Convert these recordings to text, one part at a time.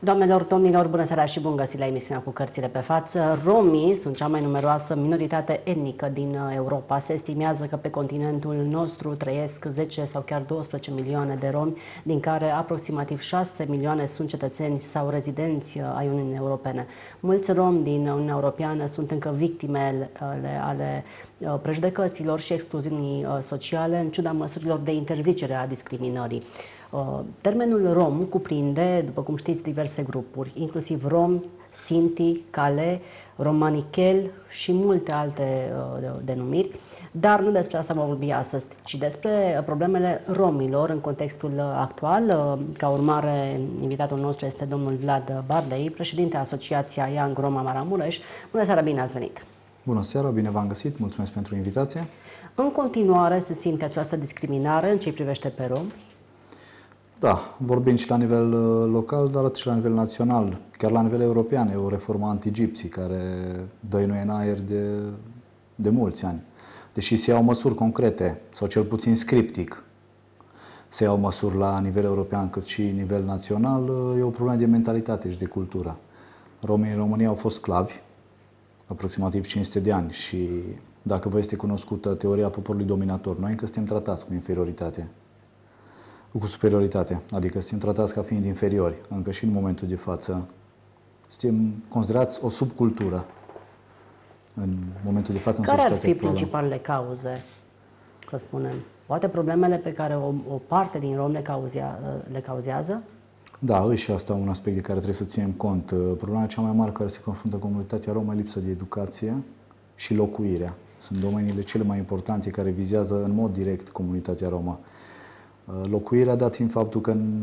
Doamnelor, domnilor, bună seara și bun găsit la emisiunea cu cărțile pe față. Romii sunt cea mai numeroasă minoritate etnică din Europa. Se estimează că pe continentul nostru trăiesc 10 sau chiar 12 milioane de romi, din care aproximativ 6 milioane sunt cetățeni sau rezidenți ai Uniunii Europene. Mulți romi din Uniunea Europeană sunt încă victime ale prejudecăților și excluziunii sociale, în ciuda măsurilor de interzicere a discriminării. Termenul rom cuprinde, după cum știți, diverse grupuri, inclusiv romi, sinti, cale, romanichel și multe alte denumiri, dar nu despre asta vom vorbi astăzi, ci despre problemele romilor în contextul actual. Ca urmare, invitatul nostru este domnul Vlad Bardei, președinte Asociației Young Roma Maramureș. Bună seara, bine ați venit! Bună seara, bine v-am găsit, mulțumesc pentru invitație. În continuare se simte această discriminare în ce privește pe romi? Da, vorbim și la nivel local, dar și la nivel național, chiar la nivel european. E o reformă anti-gypsy care dăinuie în aer de mulți ani. Deși se iau măsuri concrete, sau cel puțin scriptic, se iau măsuri la nivel european cât și nivel național, e o problemă de mentalitate și de cultură. Romii în România au fost sclavi, aproximativ 500 de ani și dacă vă este cunoscută teoria poporului dominator, noi încă suntem tratați cu inferioritate. Cu superioritate, adică suntem tratați ca fiind inferiori, încă și în momentul de față. Suntem considerați o subcultură în momentul de față în societatea actuală. Care ar fi principalele cauze, să spunem? Poate problemele pe care o parte din romi le cauzează? Da, și asta un aspect de care trebuie să ținem cont. Problema cea mai mare cu care se confruntă comunitatea romă e lipsa de educație și locuirea. Sunt domeniile cele mai importante care vizează în mod direct comunitatea romă. Locuirea, dat fiind faptul că în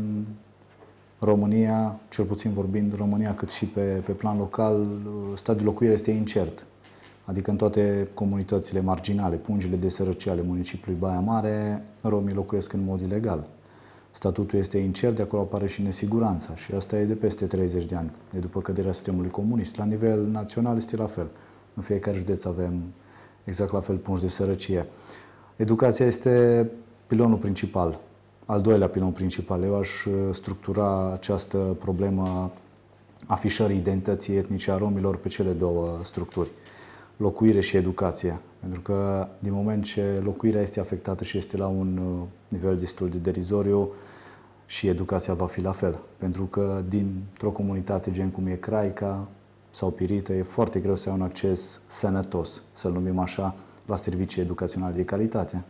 România, cel puțin vorbind România, cât și pe plan local, stadiul locuirii este incert. Adică în toate comunitățile marginale, pungile de sărăcie ale municipiului Baia Mare, romii locuiesc în mod ilegal. Statutul este incert, de acolo apare și nesiguranța și asta e de peste 30 de ani, de după căderea sistemului comunist. La nivel național este la fel. În fiecare județ avem exact la fel pungi de sărăcie. Educația este pilonul principal. Al doilea pilon principal. Eu aș structura această problemă afișării identității etnice a romilor pe cele două structuri. Locuire și educație. Pentru că din moment ce locuirea este afectată și este la un nivel destul de derizoriu, și educația va fi la fel. Pentru că dintr-o comunitate gen cum e Craica sau Pirită, e foarte greu să ai un acces sănătos, să-l numim așa, la servicii educaționale de calitate.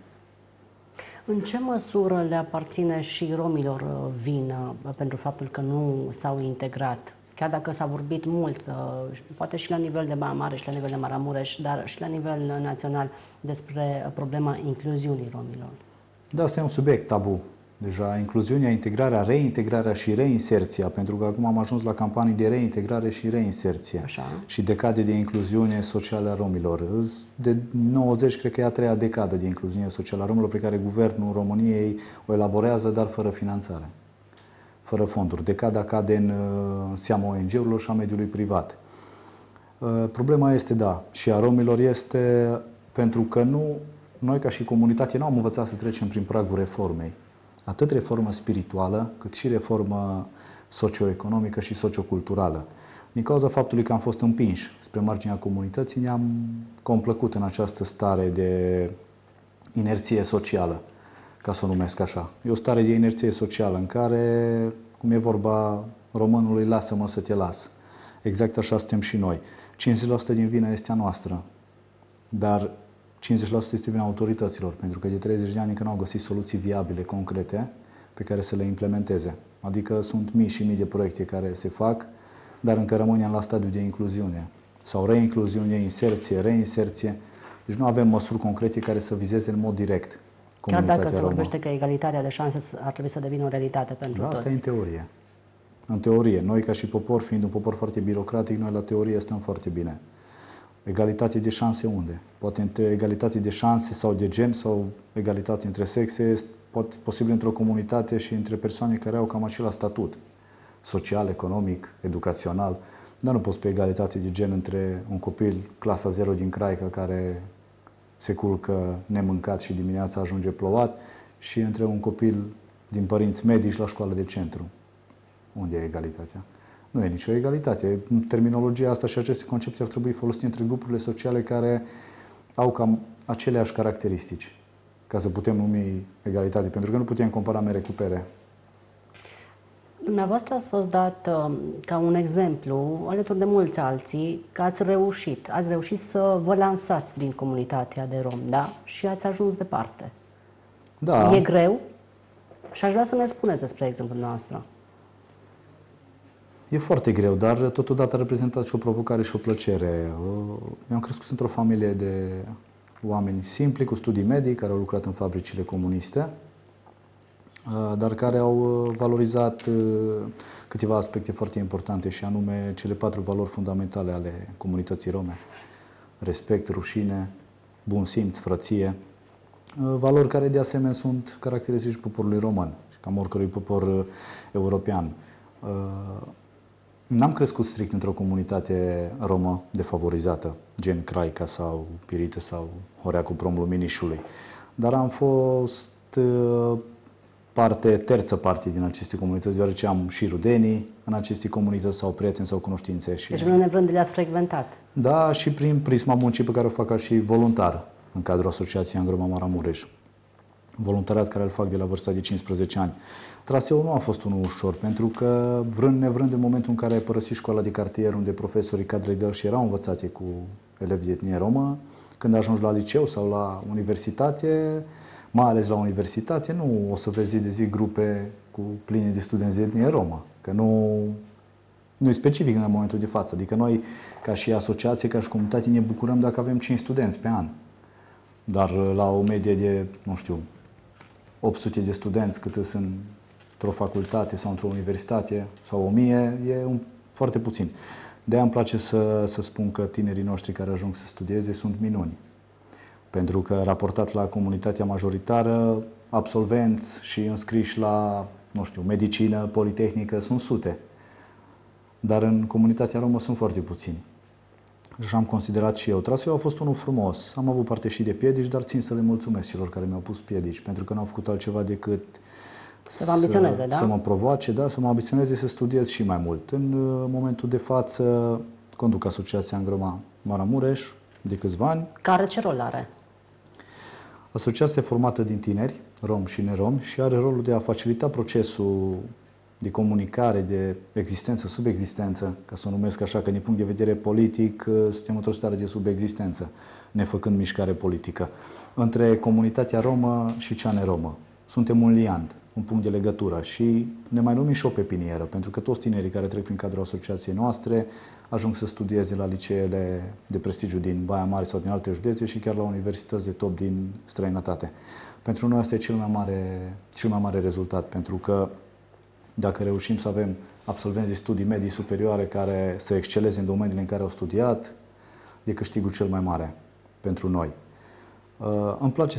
În ce măsură le aparține și romilor vină pentru faptul că nu s-au integrat? Chiar dacă s-a vorbit mult, poate și la nivel de Baia Mare și la nivel de Maramureș, dar și la nivel național, despre problema incluziunii romilor. Da, asta e un subiect tabu. Deja incluziunea, integrarea, reintegrarea și reinserția, pentru că acum am ajuns la campanii de reintegrare și reinserție. Așa. Și decade de incluziune socială a romilor. De 90, cred că e a treia decadă de incluziune socială a romilor pe care Guvernul României o elaborează, dar fără finanțare, fără fonduri. Decada cade în seama ONG-urilor și a mediului privat. Problema este, da, și a romilor este pentru că noi ca și comunitate nu am învățat să trecem prin pragul reformei. Atât reformă spirituală, cât și reformă socioeconomică și socioculturală. Din cauza faptului că am fost împinși spre marginea comunității, ne-am complăcut în această stare de inerție socială, ca să o numesc așa. E o stare de inerție socială în care, cum e vorba românului, lasă-mă să te las. Exact așa suntem și noi. 50% din vina este a noastră, dar 50% este vina autorităților, pentru că de 30 de ani încă nu au găsit soluții viabile, concrete, pe care să le implementeze. Adică sunt mii și mii de proiecte care se fac, dar încă rămânem la stadiul de incluziune. Sau reincluziune, inserție, reinserție. Deci nu avem măsuri concrete care să vizeze în mod direct comunitatea romă. Chiar dacă se vorbește că egalitatea de șanse ar trebui să devină o realitate pentru toți. Asta e în teorie. În teorie. Noi, ca și popor, fiind un popor foarte birocratic, noi la teorie stăm foarte bine. Egalitate de șanse unde? Poate între egalitate de șanse sau de gen sau egalitate între sexe este posibil într-o comunitate și între persoane care au cam același statut social, economic, educațional, dar nu poți pe egalitate de gen între un copil clasa 0 din Craica care se culcă nemâncat și dimineața ajunge plouat și între un copil din părinți medici la școală de centru. Unde e egalitatea? Nu e nicio egalitate. Terminologia asta și aceste concepte ar trebui folosite între grupurile sociale care au cam aceleași caracteristici, ca să putem numi egalitate, pentru că nu putem compara mere cu pere. Dumneavoastră ați fost dat ca un exemplu, alături de mulți alții, că ați reușit să vă lansați din comunitatea de romi, da? Și ați ajuns departe. Da. E greu? Și aș vrea să ne spuneți despre exemplul nostru. E foarte greu, dar totodată a reprezentat și o provocare și o plăcere. Eu am crescut într-o familie de oameni simpli, cu studii medii, care au lucrat în fabricile comuniste, dar care au valorizat câteva aspecte foarte importante, și anume cele 4 valori fundamentale ale comunității rome: respect, rușine, bun simț, frăție, valori care de asemenea sunt caracteristici poporului român, cam oricărui popor european. N-am crescut strict într-o comunitate romă defavorizată, gen Craica sau Pirită sau Horeacul Prom Luminișului, dar am fost terță parte din aceste comunități, deoarece am și rudenii în aceste comunități sau prieteni sau cunoștințe. Deci vrând nevrând le-ați frecventat. Da, și prin prisma muncii pe care o fac ca și voluntar în cadrul Asociației Angroma Maramureș. Voluntariat care îl fac de la vârsta de 15 ani. Traseul nu a fost unul ușor, pentru că vrând nevrând, în momentul în care ai părăsit școala de cartier, unde profesorii, cadrele de și erau învățate cu elevi de etnie romă, când ajungi la liceu sau la universitate, mai ales la universitate, nu o să vezi zi de zi grupe cu pline de studenți de etnie romă, că nu e specific în momentul de față. Adică noi, ca și asociație, ca și comunitate, ne bucurăm dacă avem 5 studenți pe an. Dar la o medie de, nu știu, 800 de studenți cât sunt într-o facultate sau într-o universitate, sau 1000, e foarte puțin. De-aia îmi place să spun că tinerii noștri care ajung să studieze sunt minuni. Pentru că, raportat la comunitatea majoritară, absolvenți și înscriși la, nu știu, medicină, politehnică, sunt sute. Dar în comunitatea romă sunt foarte puțini. Și am considerat și eu. Traseul a fost unul frumos. Am avut parte și de piedici, dar țin să le mulțumesc celor care mi-au pus piedici, pentru că n-au făcut altceva decât să vă ambiționeze, da? Să mă provoace, da, să mă ambiționeze să studiez și mai mult. În momentul de față conduc Asociația Angroma Maramureș de câțiva ani. Care ce rol are? Asociația formată din tineri, romi și neromi, și are rolul de a facilita procesul de comunicare, de existență, subexistență, ca să o numesc așa, că din punct de vedere politic suntem într-o stare de subexistență, nefăcând mișcare politică, între comunitatea romă și cea neromă. Suntem un liant, un punct de legătură, și ne mai numim și o pepinieră, pentru că toți tinerii care trec prin cadrul asociației noastre ajung să studieze la liceele de prestigiu din Baia Mare sau din alte județe și chiar la universități de top din străinătate. Pentru noi asta e cel mai mare rezultat, pentru că dacă reușim să avem absolvenți de studii medii superioare care să exceleze în domeniile în care au studiat, e câștigul cel mai mare pentru noi. Îmi place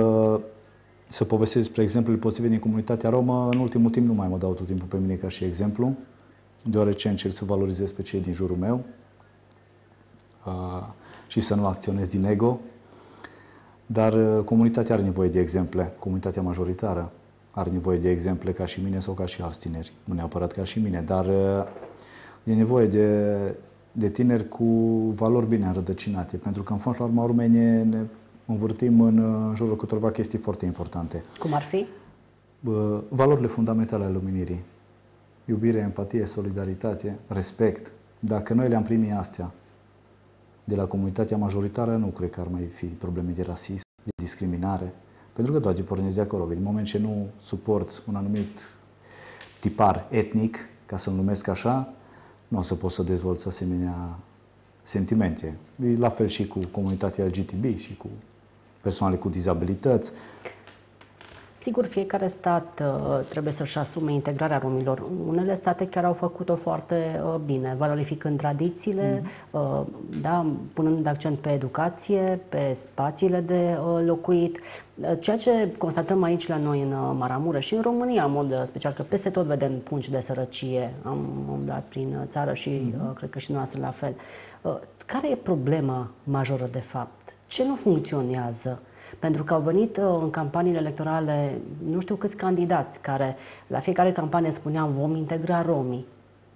să povestesc despre exemplele pozitive din comunitatea romă. În ultimul timp nu mai mă dau tot timpul pe mine ca și exemplu, deoarece încerc să valorizez pe cei din jurul meu și să nu acționez din ego. Dar comunitatea are nevoie de exemple, comunitatea majoritară are nevoie de exemple ca și mine sau ca și alți tineri, nu neapărat ca și mine, dar e nevoie de tineri cu valori bine înrădăcinate, pentru că în fond, la urma urmei, ne învârtim în jurul câtorva chestii foarte importante. Cum ar fi? Valorile fundamentale ale luminirii. Iubire, empatie, solidaritate, respect. Dacă noi le-am primit astea de la comunitatea majoritară, nu cred că ar mai fi probleme de rasism, de discriminare. Pentru că toate pornesc de acolo. Din moment ce nu suporți un anumit tipar etnic, ca să-l numesc așa, nu o să poți să dezvolți asemenea sentimente. La fel și cu comunitatea LGTB și cu persoanele cu dizabilități. Sigur, fiecare stat trebuie să-și asume integrarea romilor. Unele state chiar au făcut-o foarte bine, valorificând tradițiile, da, punând accent pe educație, pe spațiile de locuit. Ceea ce constatăm aici la noi în Maramureș și în România, în mod special, că peste tot vedem pungi de sărăcie. Am umblat prin țară și cred că și noastră la fel. Care e problema majoră, de fapt? Ce nu funcționează? Pentru că au venit în campaniile electorale nu știu câți candidați care la fiecare campanie spuneau vom integra romii.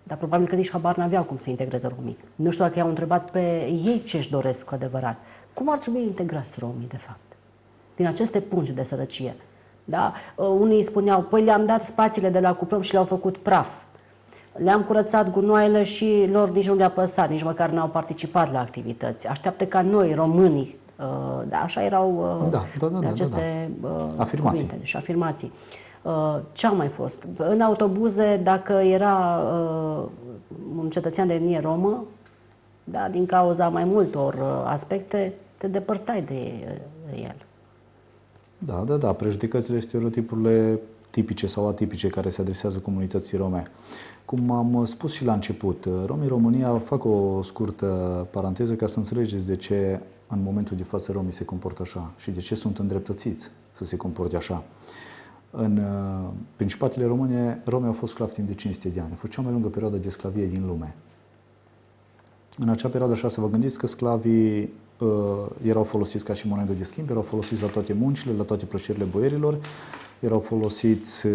dar probabil că nici habar n-aveau cum să integreze romii. Nu știu dacă i-au întrebat pe ei ce își doresc cu adevărat. Cum ar trebui integrați romii, de fapt, din aceste pungi de sărăcie? Da? Unii spuneau, păi le-am dat spațiile de la Cuprom și le-au făcut praf. Le-am curățat gunoaiele și lor nici nu le-a păsat, nici măcar n-au participat la activități. Așteaptă ca noi, românii, da, așa erau aceste afirmații. cuvinte și afirmații. Ce au mai fost? În autobuze, dacă era un cetățean de etnie romă, da, din cauza mai multor aspecte, te depărtai de el. Da, prejudecățile, stereotipurile tipice sau atipice care se adresează comunității rome. Cum am spus și la început, romii în România, fac o scurtă paranteză ca să înțelegeți de ce în momentul de față romii se comportă așa și de ce sunt îndreptățiți să se comporte așa. În Principatele Române, romii au fost sclavi timp de 500 de ani. A fost cea mai lungă perioadă de sclavie din lume. În acea perioadă, așa să vă gândiți că sclavii erau folosiți ca și monedă de schimb, erau folosiți la toate muncile, la toate plăcerile boierilor, erau folosiți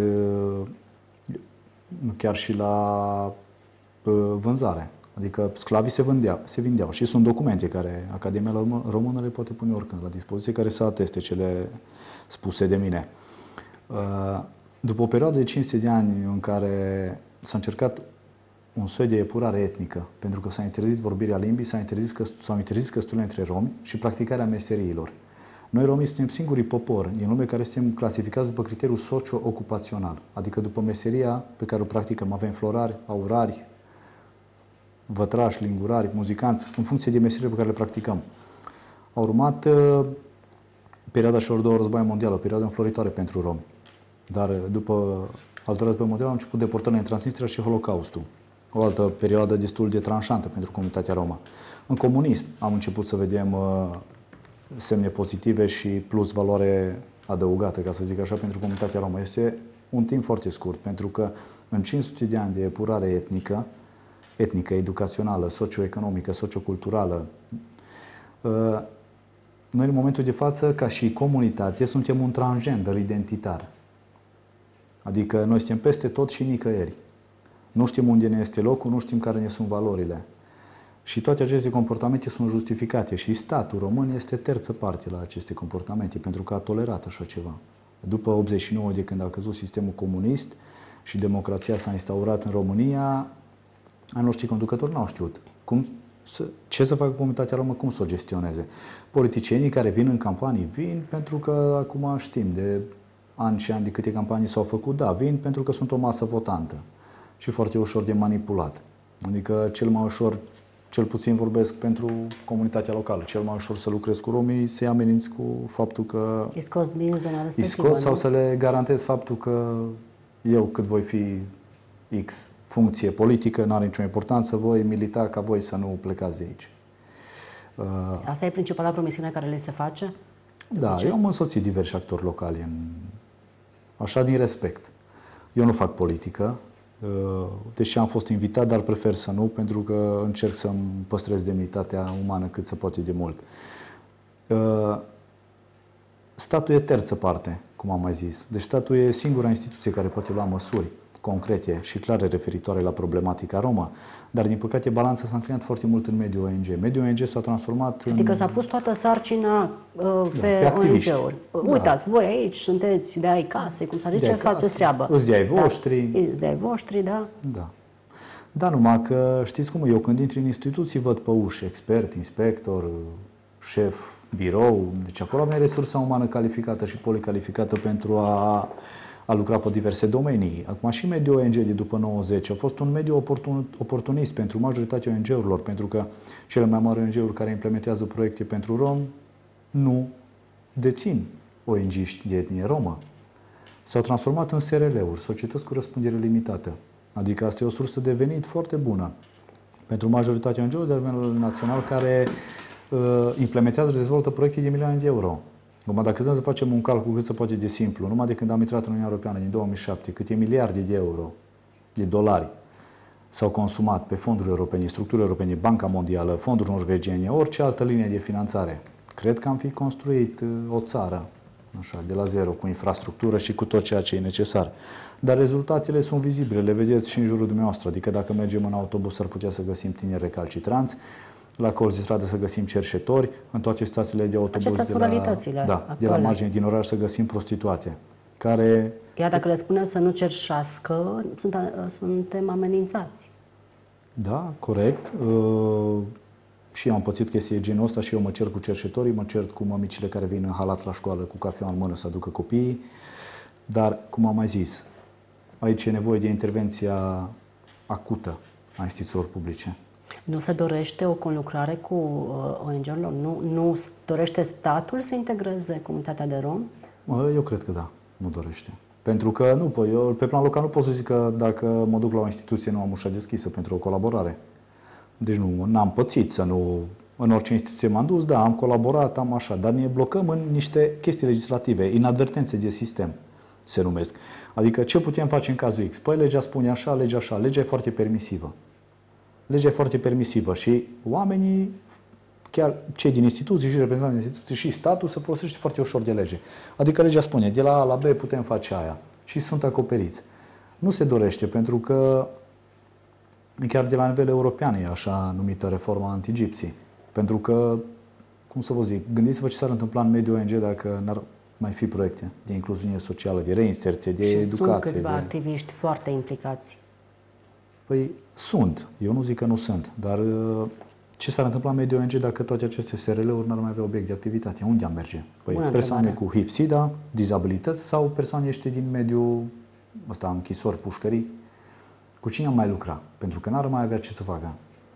chiar și la vânzare. Adică sclavii se vindeau. Și sunt documente care Academia Română le poate pune oricând la dispoziție, care să ateste cele spuse de mine. După o perioadă de 500 de ani în care s-a încercat un soi de epurare etnică, pentru că s-a interzis vorbirea limbii, s-au interzis căsătorile între romi și practicarea meseriilor. Noi romii suntem singurii popor din lume care suntem clasificați după criteriul socio-ocupațional, adică după meseria pe care o practicăm. Avem florari, aurari, vătrași, lingurari, muzicanți, în funcție de meseriile pe care le practicăm. A urmat perioada celor două războaie mondiale, o perioadă înfloritoare pentru romi. Dar după al doilea război mondial au început deportările în Transnistria și Holocaustul. O altă perioadă destul de tranșantă pentru comunitatea romă. În comunism am început să vedem semne pozitive și plus valoare adăugată, ca să zic așa, pentru comunitatea romă. Este un timp foarte scurt, pentru că în 500 de ani de epurare etnică, educațională, socioeconomică, socioculturală, noi în momentul de față, ca și comunitate, suntem un transgender identitar. Adică noi suntem peste tot și nicăieri. Nu știm unde ne este locul, nu știm care ne sunt valorile. Și toate aceste comportamente sunt justificate și statul român este terță parte la aceste comportamente, pentru că a tolerat așa ceva. După 89, de când a căzut sistemul comunist și democrația s-a instaurat în România, ai noștri conducători n-au știut ce să facă comunitatea română, cum să o gestioneze. Politicienii care vin în campanii, vin pentru că acum știm de ani și ani de câte campanii s-au făcut, da, vin pentru că sunt o masă votantă și foarte ușor de manipulat. Adică cel mai ușor, cel puțin vorbesc pentru comunitatea locală, cel mai ușor să lucrez cu romii, să-i ameninți cu faptul că îi scoți din zona respectivă. Îi scot sau să le garantez faptul că eu, cât voi fi X funcție politică, n-are nicio importanță, voi milita ca voi să nu plecați de aici. Asta e principala promisiune care le se face? Da, eu am însoțit diversi actori locali, așa din respect. Eu nu fac politică, deși am fost invitat, dar prefer să nu, pentru că încerc să-mi păstrez demnitatea umană cât se poate de mult. Statul e terță parte, cum am mai zis. Deci statul e singura instituție care poate lua măsuri concrete și clare referitoare la problematica romă, dar din păcate balanța s-a înclinat foarte mult în mediul ONG. Mediul ONG s-a transformat în... Adică s-a pus toată sarcina pe ONG-uri. Uitați, voi aici sunteți de ai casei, cum s-a zice, faceți treabă. Îți de ai voștri. Îți de ai voștri, da. Da, numai că știți cum, eu când intri în instituții văd pe uși, expert, inspector, șef, birou, deci acolo avem resursa umană calificată și policalificată pentru a lucra pe diverse domenii. Acum și mediul ONG de după 90 a fost un mediu oportunist pentru majoritatea ONG-urilor, pentru că cele mai mari ONG-uri care implementează proiecte pentru romi nu dețin ONG-iști de etnie romă. S-au transformat în SRL-uri, societăți cu răspundere limitată. Adică asta e o sursă de venit foarte bună pentru majoritatea ONG-urilor de la nivel național care implementează și dezvoltă proiecte de milioane de euro. Acum, dacă să facem un calcul cât se poate de simplu, numai de când am intrat în Uniunea Europeană din 2007, câte miliarde de euro, de dolari s-au consumat pe fonduri europene, structuri europene, Banca Mondială, fonduri norvegiene, orice altă linie de finanțare, cred că am fi construit o țară așa, de la zero, cu infrastructură și cu tot ceea ce e necesar. Dar rezultatele sunt vizibile, le vedeți și în jurul dumneavoastră. Adică dacă mergem în autobuz, ar putea să găsim tineri recalcitranți, la colț de stradă să găsim cerșetori, în toate stațiile de autobuz Acestea sunt realitățile de la margine din oraș să găsim prostituate. Care... Iar dacă le spunem să nu cerșească, suntem amenințați. Da, corect. Și eu am pățit chestii genul ăsta și eu mă cer cu cerșetorii, mă cer cu mămicile care vin în halat la școală cu cafea în mână să aducă copiii. Dar, cum am mai zis, aici e nevoie de intervenția acută a instituțiilor publice. Nu se dorește o conlucrare cu ONG-urilor? Nu dorește statul să integreze comunitatea de romi? Eu cred că da, nu dorește. Pentru că eu pe plan local nu pot să zic că dacă mă duc la o instituție nu am ușa deschisă pentru o colaborare. Deci n-am pățit să nu... În orice instituție m-am dus, da, am colaborat, am așa, dar ne blocăm în niște chestii legislative, inadvertențe de sistem, se numesc. Adică ce putem face în cazul X? Păi legea spune așa, legea e foarte permisivă. Legea e foarte permisivă și oamenii, chiar cei din instituții și reprezentanții din instituții și statul se folosește foarte ușor de lege. Adică legea spune, de la A la B putem face aia și sunt acoperiți. Nu se dorește pentru că chiar de la nivel european e așa numită reforma anti-gipsy. Pentru că, cum să vă zic, gândiți-vă ce s-ar întâmpla în mediul ONG dacă n-ar mai fi proiecte de incluziune socială, de reinserție, de educație. Și sunt câțiva activiști foarte implicați. Păi sunt. Eu nu zic că nu sunt. Dar ce s-ar întâmpla în mediul ONG dacă toate aceste SRL-uri n-ar mai avea obiect de activitate? Unde am merge? Păi persoane cu HIV-SIDA, dizabilități sau persoane ăștia din mediul ăsta, închisori, pușcării? Cu cine am mai lucra? Pentru că n-ar mai avea ce să facă.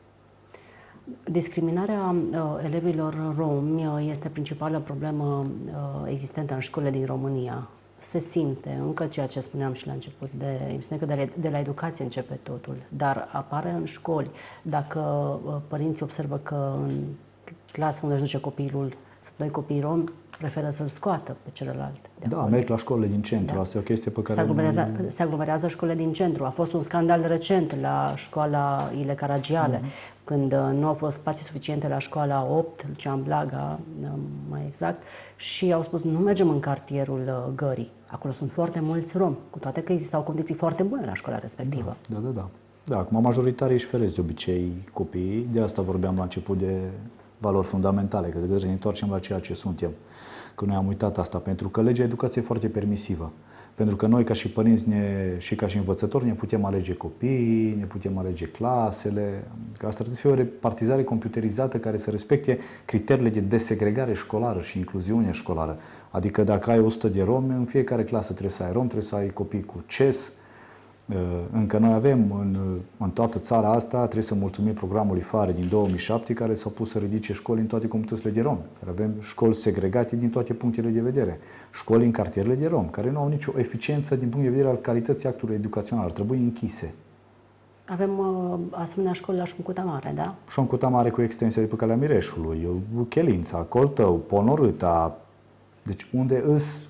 Discriminarea elevilor romi este principala problemă existentă în școlile din România. Se simte încă ceea ce spuneam și la început, că de la educație începe totul, dar apare în școli. Dacă părinții observă că în clasă unde își duce copilul sunt doi copii romi, preferă să-l scoată pe celălalt. Da, merg la școlile din centru. Da. Asta e o chestie pe care... Se aglomerează școlile din centru. A fost un scandal recent la școala Ile Caragiale, când nu au fost spații suficiente la școala 8, Lucian Blaga, mai exact, și au spus nu mergem în cartierul Gării. Acolo sunt foarte mulți romi, cu toate că existau condiții foarte bune la școala respectivă. Da. Da, acum majoritarii își feresc de obicei copiii, de asta vorbeam la început de valori fundamentale, că trebuie să ne întoarcem la ceea ce suntem. Că noi am uitat asta, pentru că legea educației e foarte permisivă. Pentru că noi, ca și părinți și ca și învățători, ne putem alege copiii, ne putem alege clasele. Că asta trebuie să fie o repartizare computerizată care să respecte criteriile de desegregare școlară și incluziune școlară. Adică dacă ai 100 de romi, în fiecare clasă trebuie să ai rom, trebuie să ai copii cu CES. Încă noi avem în toată țara asta, trebuie să mulțumim programului FARE din 2007, care s-au pus să ridice școli în toate comunitățile de romi. Avem școli segregate din toate punctele de vedere. Școli în cartierele de romi, care nu au nicio eficiență din punct de vedere al calității actului educațional. Ar trebui închise. Avem asemenea școli la Șoncuta Mare, da? Șoncuta Mare cu extensia de pe Calea Mireșului, Chelința, Coltău, Ponorâta. Deci unde îs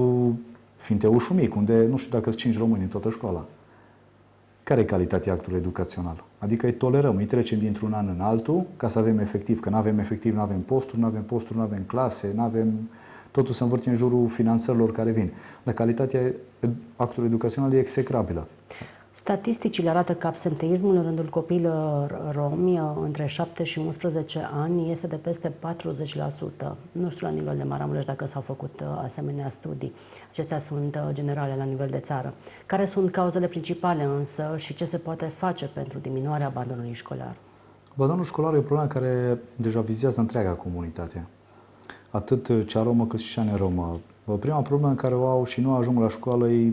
Finteușul Mic, unde nu știu dacă sunt 5 români în toată școala. Care e calitatea actului educațional? Adică îi tolerăm, îi trecem dintr-un an în altul ca să avem efectiv. Că nu avem efectiv, nu avem posturi, nu avem clase, nu avem... Totul se învârte în jurul finanțărilor care vin. Dar calitatea actului educațional e execrabilă. Statisticile arată că absenteismul în rândul copiilor romi între 7 și 11 ani este de peste 40%. Nu știu la nivel de Maramureș dacă s-au făcut asemenea studii. Acestea sunt generale la nivel de țară. Care sunt cauzele principale însă și ce se poate face pentru diminuarea abandonului școlar? Abandonul școlar e o problemă care deja vizează întreaga comunitate. Atât cea romă cât și cea neromă. Prima problemă în care o au și nu ajung la școală e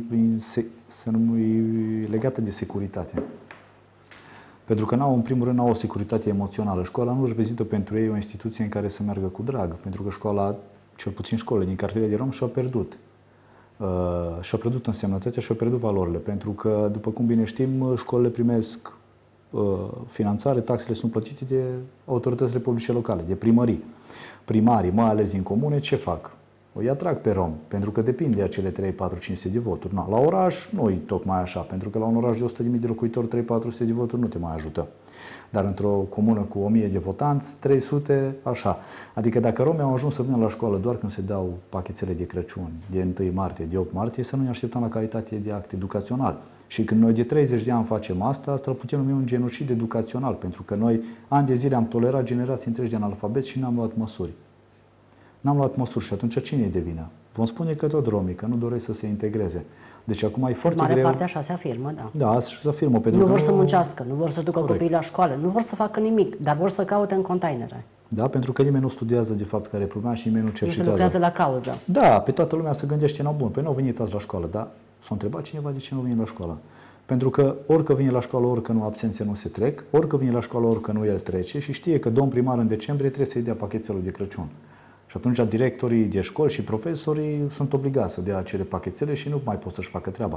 legată de securitate. Pentru că în primul rând, n-au o securitate emoțională. Școala nu reprezintă pentru ei o instituție în care să meargă cu drag. Pentru că școala, cel puțin școlile din cartierele de rom, și-au pierdut. Și-au pierdut însemnătatea, și-au pierdut valorile. Pentru că, după cum bine știm, școlile primesc finanțare, taxele sunt plătite de autoritățile publice locale, de primării. Primarii, mai ales din comune, ce fac? îi atrag pe rom, pentru că depinde de acele 3, 4, 500 de voturi. La oraș nu e tocmai așa, pentru că la un oraș de 100.000 de locuitori, 3, 400 de voturi nu te mai ajută. Dar într-o comună cu 1000 de votanți, 300, așa. Adică dacă romii au ajuns să vină la școală doar când se dau pachetele de Crăciun, de 1 martie, de 8 martie, să nu ne așteptăm la calitate de act educațional. Și când noi de 30 de ani facem asta ar putea numi un genocid educațional, pentru că noi ani de zile am tolerat generații întregi de analfabeti și n-am luat măsuri. N-am luat măsuri și atunci cine e de vină? Vom spune că tot romii, că nu doresc să se integreze. Deci acum e foarte mare greu. parte așa se afirmă, da. Da, se afirmă. Pentru Nu că vor să muncească, nu vor să ducă Corect. copiii la școală, nu vor să facă nimic, dar vor să caute în containere. Da, pentru că nimeni nu studiază de fapt care e problema și nimeni nu Nu cercetează. se lucrează la cauză. Da, pe toată lumea se gândește, bun, păi nu au venit azi la școală, dar s-a întrebat cineva de ce nu vine la școală. Pentru că orică vine la școală, orică nu, absențe nu se trec, orică vine la școală, orică nu, el trece și știe că domn primar în decembrie trebuie să-i dea pachetelul de Crăciun. Și atunci directorii de școli și profesorii sunt obligați să dea acele pachetele și nu mai pot să-și facă treaba.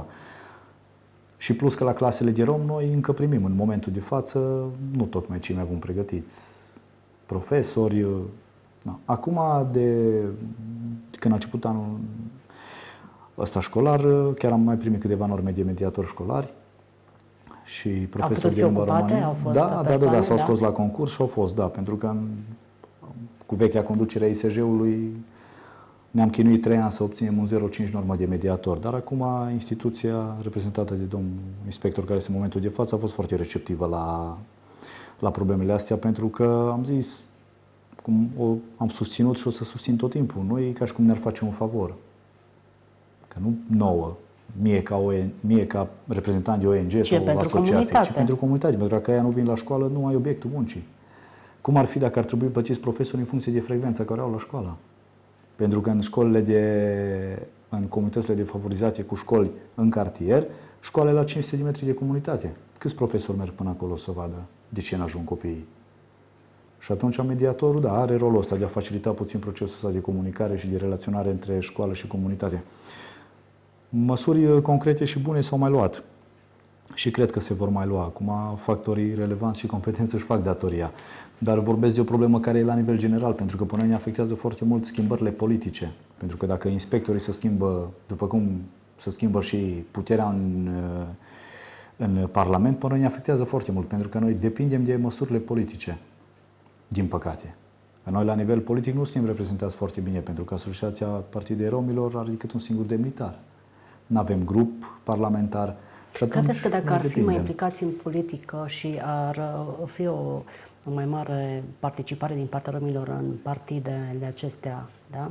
Și plus că la clasele de rom noi încă primim în momentul de față, nu tocmai cei mai buni pregătiți profesori. Da. Acum, când a început anul ăsta școlar, chiar am mai primit câteva norme de mediatori școlari și profesori de limba română. Au fost Da, s-au scos la concurs și au fost, da, pentru că cu vechea conducere a ISJ-ului ne-am chinuit 3 ani să obținem un 0,5 normă de mediator, dar acum instituția reprezentată de domnul inspector, care este în momentul de față, a fost foarte receptivă la problemele astea, pentru că am zis, am susținut și o să susțin tot timpul. Noi ca și cum ne-ar face un favor. Că nu nouă, mie ca reprezentant de ONG sau asociație, ci pentru comunitate. Pentru că dacă aia nu vin la școală, nu ai obiectul muncii. Cum ar fi dacă ar trebui plătiți profesorii în funcție de frecvența care au la școală? Pentru că în în comunitățile defavorizate cu școli în cartier, școala la 500 de metri de comunitate. Câți profesori merg până acolo să vadă de ce n-ajung copiii? Și atunci mediatorul, da, are rolul ăsta de a facilita puțin procesul ăsta de comunicare și de relaționare între școală și comunitate. Măsuri concrete și bune s-au mai luat. Și cred că se vor mai lua. Acum factorii relevanți și competenți își fac datoria. Dar vorbesc de o problemă care e la nivel general, pentru că până ne afectează foarte mult schimbările politice. Pentru că dacă inspectorii se schimbă, după cum se schimbă și puterea în Parlament, până ne afectează foarte mult, pentru că noi depindem de măsurile politice, din păcate. Noi, la nivel politic, nu suntem reprezentați foarte bine, pentru că Asociația Partidei Romilor are decât un singur demnitar. Nu avem grup parlamentar. Credeți că dacă ar fi mai implicați în politică și ar fi o mai mare participare din partea romilor în partidele acestea, da?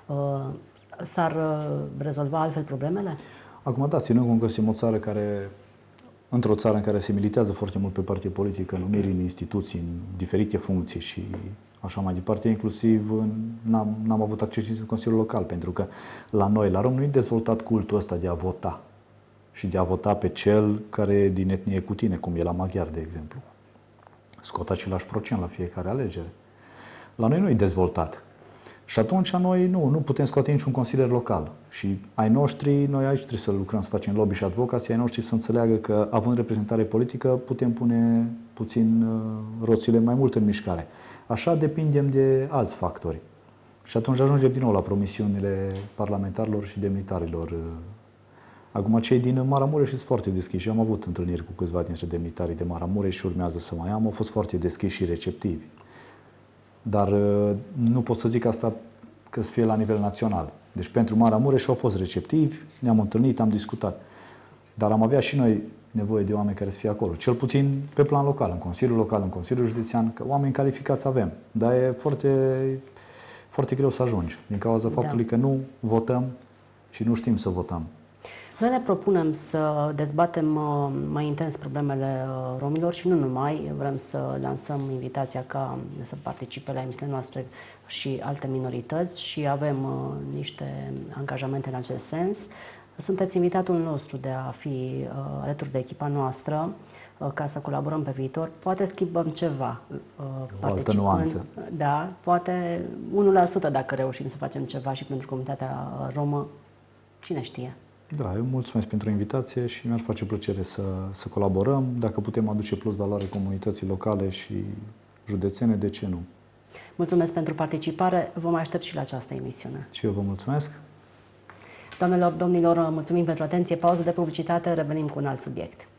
S-ar rezolva altfel problemele? Acum, da, ținând cont că suntem o țară care, într-o țară în care se militează foarte mult pe partie politică, numiri în instituții, în diferite funcții și așa mai departe, inclusiv n-am avut acces în Consiliul Local, pentru că la noi, la rom, nu e dezvoltat cultul ăsta de a vota și de a vota pe cel care e din etnie cu tine, cum e la maghiar, de exemplu. Scot același procent la fiecare alegere. La noi nu e dezvoltat. Și atunci noi nu putem scoate niciun consilier local. Și ai noștri, noi aici trebuie să lucrăm, să facem lobby și advocație, ai noștri să înțeleagă că, având reprezentare politică, putem pune puțin roțile mai mult în mișcare. Așa depindem de alți factori. Și atunci ajungem din nou la promisiunile parlamentarilor și demnitarilor. Acum, cei din Maramureș sunt foarte deschiși. Am avut întâlniri cu câțiva dintre demnitarii de Maramureș și urmează să mai am. Au fost foarte deschiși și receptivi. Dar nu pot să zic asta că să fie la nivel național. Deci pentru Maramureș au fost receptivi, ne-am întâlnit, am discutat. Dar am avea și noi nevoie de oameni care să fie acolo. Cel puțin pe plan local, în Consiliul Local, în Consiliul Județean, că oameni calificați avem. Dar e foarte greu să ajungi, din cauza faptului că nu votăm și nu știm să votăm. Noi ne propunem să dezbatem mai intens problemele romilor și nu numai. Vrem să lansăm invitația ca să participe la emisiunile noastre și alte minorități și avem niște angajamente în acest sens. Sunteți invitatul nostru de a fi alături de echipa noastră ca să colaborăm pe viitor. Poate schimbăm ceva. O altă nuanță. Da, poate 1% dacă reușim să facem ceva și pentru comunitatea romă, cine știe. Da, eu mulțumesc pentru invitație și mi-ar face plăcere să colaborăm. Dacă putem aduce plus valoare comunității locale și județene, de ce nu? Mulțumesc pentru participare, vă mai aștept și la această emisiune. Și eu vă mulțumesc. Doamnelor, domnilor, mulțumim pentru atenție, pauză de publicitate, revenim cu un alt subiect.